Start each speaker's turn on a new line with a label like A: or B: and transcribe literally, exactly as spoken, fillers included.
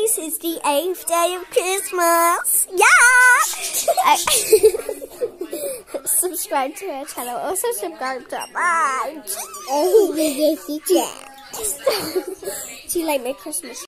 A: guys, it's the eighth day of Christmas. Yeah! Subscribe to our channel. Also subscribe to mine. Do you like my Christmas?